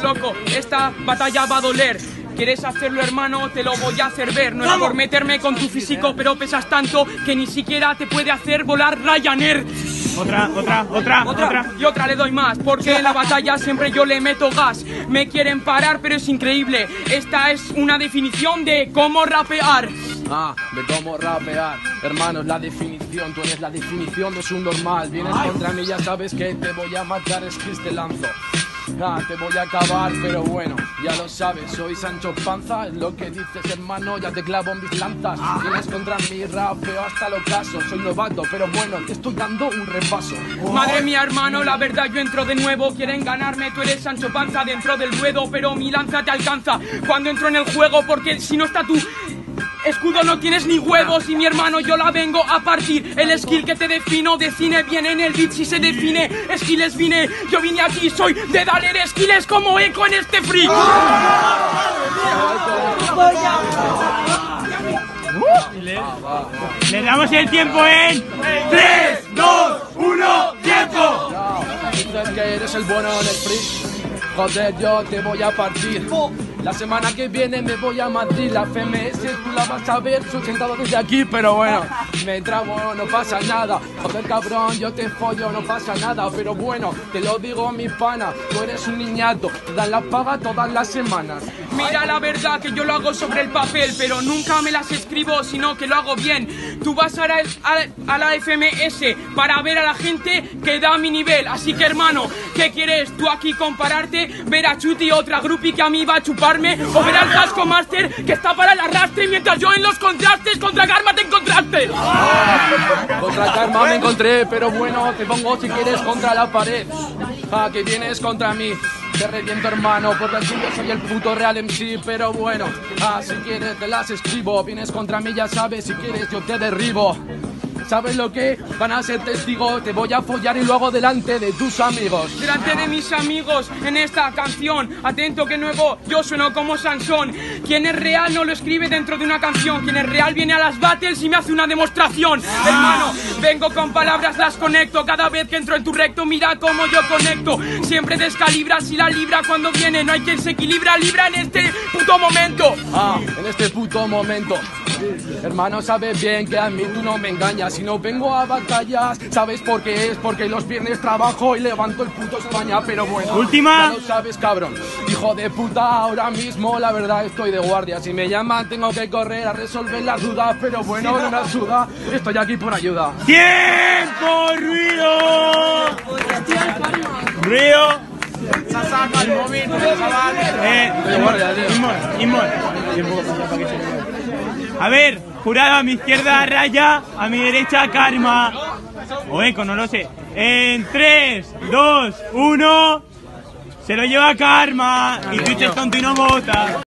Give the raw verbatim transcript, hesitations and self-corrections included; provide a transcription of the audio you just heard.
loco, esta batalla va a doler. ¿Quieres hacerlo, hermano? Te lo voy a hacer ver. No es por meterme con tu físico, pero pesas tanto que ni siquiera te puede hacer volar Ryanair. Otra, otra, otra, otra, otra. Y otra le doy más, porque en la batalla siempre yo le meto gas. Me quieren parar, pero es increíble. Esta es una definición de cómo rapear. Ah, de cómo rapear. Hermano, es la definición. Tú eres la definición de un normal. Vienes Ay. contra mí, ya sabes que te voy a matar. Es que te lanzo. Ah, te voy a acabar, pero bueno, ya lo sabes, soy Sancho Panza, es lo que dices, hermano, ya te clavo mis lanzas. Vienes contra mí, rapeo hasta el ocaso, soy novato, pero bueno, te estoy dando un repaso. Oh. Madre mía, hermano, la verdad yo entro de nuevo, quieren ganarme, tú eres Sancho Panza dentro del ruedo, pero mi lanza te alcanza cuando entro en el juego, porque si no está tú... escudo no tienes ni huevos y mi hermano yo la vengo a partir. El skill que te defino de cine viene en el beat si se define. Skills vine, yo vine aquí, soy de Daler Skills como eco en este free. Le, le damos el tiempo en tres, dos, uno, tiempo. Dices que eres el bueno en el free. Joder, yo te voy a partir. La semana que viene me voy a Madrid. La F M S tú la vas a ver, soy sentado desde aquí, pero bueno, me trabo, no pasa nada. Joder, cabrón, yo te follo, no pasa nada. Pero bueno, te lo digo, mi pana, tú eres un niñato, te dan la paga todas las semanas. Mira, la verdad que yo lo hago sobre el papel, pero nunca me las escribo, sino que lo hago bien. Tú vas a la, a, a la F M S para ver a la gente que da mi nivel. Así que, hermano, ¿qué quieres? Tú aquí compararte, ver a Chuti, otra groupie que a mí va a chupar. O ver al Casco Master que está para el arrastre mientras yo en los contrastes contra Karma te encontraste. Ah, contra Karma me encontré, pero bueno, te pongo si quieres contra la pared. Ah, que vienes contra mí. Te reviento, hermano, porque aquí yo soy el puto real M C, pero bueno, ah, si quieres te las escribo. Vienes contra mí, ya sabes, si quieres yo te derribo. ¿Sabes lo que? Van a ser testigos, te voy a follar y luego delante de tus amigos. Delante de mis amigos en esta canción. Atento que nuevo yo sueno como Sansón. Quien es real no lo escribe dentro de una canción. Quien es real viene a las battles y me hace una demostración. Ah. Hermano, vengo con palabras, las conecto. Cada vez que entro en tu recto, mira cómo yo conecto. Siempre descalibras y la libra cuando viene. No hay quien se equilibra, libra en este puto momento. Ah, en este puto momento. Hermano, sabes bien que a mí tú no me engañas. Si no vengo a batallas, ¿sabes por qué es? Porque los viernes trabajo y levanto el puto España. Pero bueno, última. Ya lo sabes, cabrón. Hijo de puta, ahora mismo la verdad estoy de guardia. Si me llaman tengo que correr a resolver las dudas. Pero bueno, no me ayuda, estoy aquí por ayuda. ¡Tiempo, Ruido! ¡Ruido! Saca el móvil, chaval. Eh, Inmol, Inmol. A ver, jurado, a mi izquierda Raya, a mi derecha Karma. O Eco, no lo sé. En tres, dos, uno. Se lo lleva Karma. Y Twitch es tonto y no vota.